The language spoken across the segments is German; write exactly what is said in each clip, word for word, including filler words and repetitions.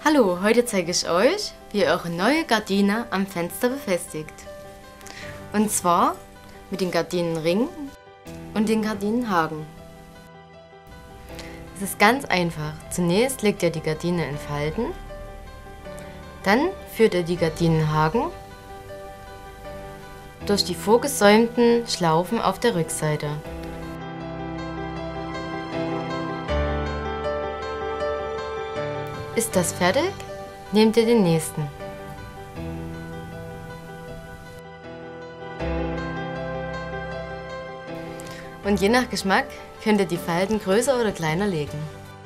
Hallo, heute zeige ich euch, wie ihr eure neue Gardine am Fenster befestigt. Und zwar mit den Gardinenringen und den Gardinenhaken. Es ist ganz einfach. Zunächst legt ihr die Gardine in Falten, dann führt ihr die Gardinenhaken durch die vorgesäumten Schlaufen auf der Rückseite. Ist das fertig, nehmt ihr den nächsten. Und je nach Geschmack könnt ihr die Falten größer oder kleiner legen.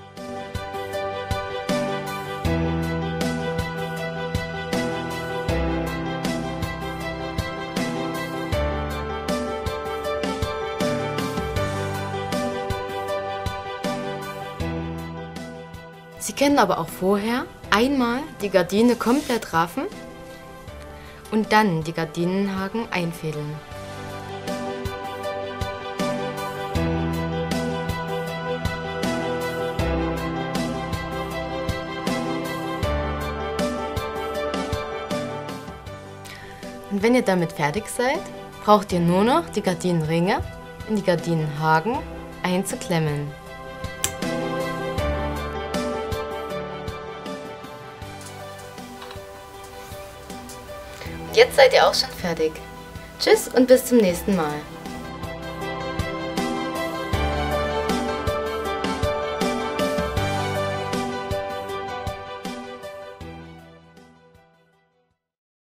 Sie können aber auch vorher einmal die Gardine komplett raffen und dann die Gardinenhaken einfädeln. Und wenn ihr damit fertig seid, braucht ihr nur noch die Gardinenringe in die Gardinenhaken einzuklemmen. Jetzt seid ihr auch schon fertig. Tschüss und bis zum nächsten Mal.